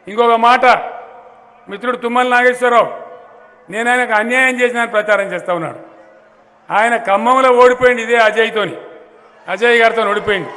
ఇంకొక మాట మిత్రుడు తుమ్మల నాగేశ్వరరావు నేను ఆయనకు అన్యాయం చేసినని ప్రచారం చేస్తూ ఉన్నాడు. ఆయన ఖమ్మంలో ఓడిపోయింది ఇదే అజయ్ గారితో ఓడిపోయింది.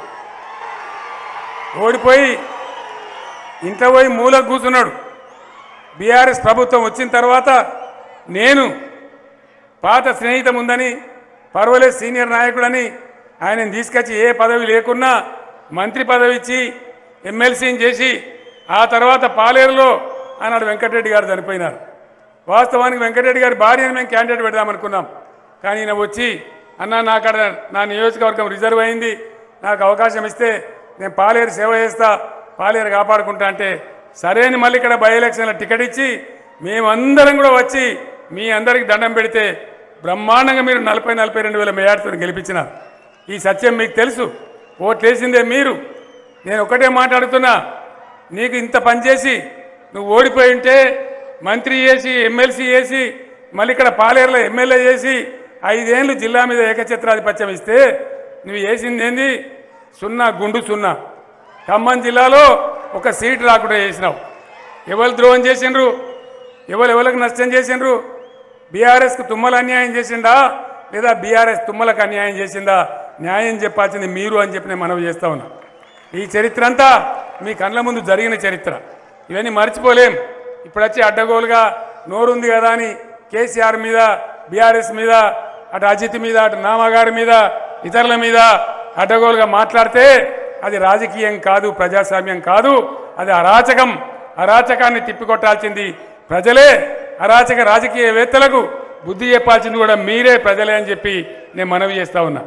ఓడిపోయి ఇంట్లో పోయి మూలకు కూర్చున్నాడు. బీఆర్ఎస్ ప్రభుత్వం వచ్చిన తర్వాత నేను పాత స్నేహితం ఉందని పర్వాలేదు సీనియర్ నాయకుడని ఆయనను తీసుకొచ్చి ఏ పదవి లేకున్నా మంత్రి పదవి ఇచ్చి ఎమ్మెల్సీని చేసి ఆ తర్వాత పాలేరులో ఆనాడు వెంకటరెడ్డి గారు చనిపోయినారు. వాస్తవానికి వెంకటరెడ్డి గారి భార్యను మేము క్యాండిడేట్ పెడదామనుకున్నాం. కానీ ఈయన వచ్చి అన్న నాకడ నా నియోజకవర్గం రిజర్వ్ అయింది, నాకు అవకాశం ఇస్తే నేను పాలేరు సేవ చేస్తా, పాలేరు కాపాడుకుంటా అంటే సరే అని మళ్ళీ ఇక్కడ బై ఎలక్షన్లో టికెట్ ఇచ్చి మేమందరం కూడా వచ్చి మీ అందరికి దండం పెడితే బ్రహ్మాండంగా మీరు 40-42 మెజార్టీతో గెలిపించినారు. ఈ సత్యం మీకు తెలుసు. ఓట్లేసిందే మీరు. నేను ఒకటే మాట్లాడుతున్నా, నీకు ఇంత పనిచేసి నువ్వు ఓడిపోయి ఉంటే మంత్రి చేసి ఎమ్మెల్సీ చేసి మళ్ళీ ఇక్కడ పాలేరులో ఎమ్మెల్యే చేసి 5 ఏళ్ళు జిల్లా మీద ఏకఛత్రాధిపత్యం ఇస్తే నువ్వు చేసింది ఏంది? గుండు సున్నా. ఖమ్మం జిల్లాలో ఒక సీటు రాకుండా చేసినావు. ఎవరు ద్రోహం చేసిండ్రు? ఎవరికి నష్టం చేసిండ్రు? బీఆర్ఎస్కు తుమ్మల అన్యాయం చేసిండా లేదా బీఆర్ఎస్ తుమ్మలకు అన్యాయం చేసిందా? న్యాయం చెప్పాల్సింది మీరు అని చెప్పి నేను మనవి చేస్తా ఉన్నా. ఈ చరిత్ర అంతా మీ కళ్ళ ముందు జరిగిన చరిత్ర. ఇవన్నీ మర్చిపోలేం. ఇప్పుడు వచ్చి అడ్డగోలుగా నోరుంది కదా అని కేసీఆర్ మీద బీఆర్ఎస్ మీద అటు అజిత్ మీద అటు నామగారి మీద ఇతరుల మీద అడ్డగోలుగా మాట్లాడితే అది రాజకీయం కాదు, ప్రజాస్వామ్యం కాదు, అది అరాచకం. అరాచకాన్ని తిప్పికొట్టాల్సింది ప్రజలే. అరాచక రాజకీయవేత్తలకు బుద్ధి చెప్పాల్సింది కూడా మీరే, ప్రజలే అని చెప్పి నేను మనవి చేస్తా ఉన్నా.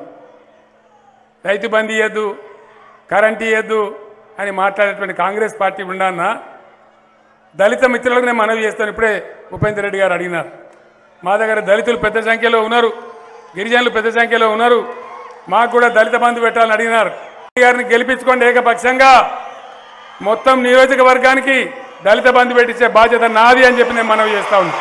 రైతు బంధు ఇవ్వద్దు, కరెంట్ ఇవ్వద్దు అని మాట్లాడేటువంటి కాంగ్రెస్ పార్టీ ఉండన్నా దళిత మిత్రులకు నేను మనవి చేస్తాను. ఇప్పుడే ఉపేందర్ రెడ్డి గారు అడిగినారు. మా దగ్గర దళితులు పెద్ద సంఖ్యలో ఉన్నారు, గిరిజనులు పెద్ద సంఖ్యలో ఉన్నారు, మాకు కూడా దళిత బంధు పెట్టాలని అడిగినారు. గారిని గెలిపించుకోండి ఏకపక్షంగా, మొత్తం నియోజకవర్గానికి దళిత బంధు పెట్టించే బాధ్యత నాది అని చెప్పి నేను మనవి చేస్తా ఉన్నా.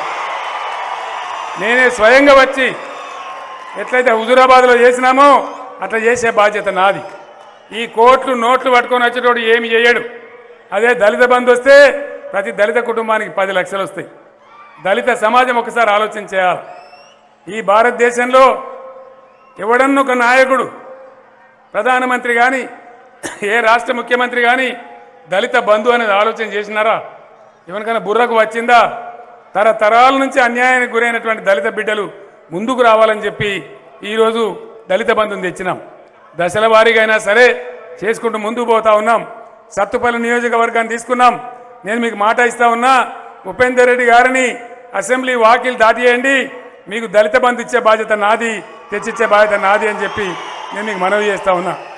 నేనే స్వయంగా వచ్చి ఎట్లయితే హుజూరాబాద్లో చేసినామో అట్లా చేసే బాధ్యత నాది. ఈ కోట్లు నోట్లు పట్టుకొని వచ్చేటోడు ఏమి చేయడు. అదే దళిత బంధు వస్తే ప్రతి దళిత కుటుంబానికి 10 లక్షలు వస్తాయి. దళిత సమాజం ఒకసారి ఆలోచన చేయాలి. ఈ భారతదేశంలో ఎవడన్నా ఒక నాయకుడు, ప్రధానమంత్రి కానీ ఏ రాష్ట్ర ముఖ్యమంత్రి కానీ దళిత బంధు అనేది ఆలోచన చేసినారా? ఎవరికైనా బుర్రకు వచ్చిందా? తరతరాల నుంచి అన్యాయానికి గురైనటువంటి దళిత బిడ్డలు ముందుకు రావాలని చెప్పి ఈరోజు దళిత బంధుని తెచ్చినాం. దశల వారీగా అయినా సరే చేసుకుంటూ ముందుకు పోతా ఉన్నాం. సత్తుపల్లి నియోజకవర్గాన్ని తీసుకున్నాం. నేను మీకు మాట ఇస్తా ఉన్నా, ఉపేందర్ రెడ్డి గారిని అసెంబ్లీ వాకిలు దాటియండి, మీకు దళిత బంధు ఇచ్చే బాధ్యత నాది, తెచ్చిచ్చే బాధ్యత నాది అని చెప్పి నేను మీకు మనవి చేస్తా ఉన్నా.